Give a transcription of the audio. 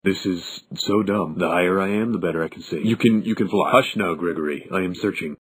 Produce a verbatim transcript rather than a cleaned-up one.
This is so dumb. The higher I am, the better I can see. You can, you can fly. Hush now, Gregory. I am searching.